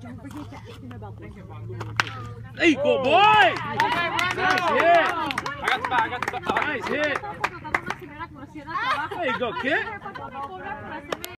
don't forget to ask him about this. Hey, good boy! Nice hit! I got the back. Nice hit! There you go, kid.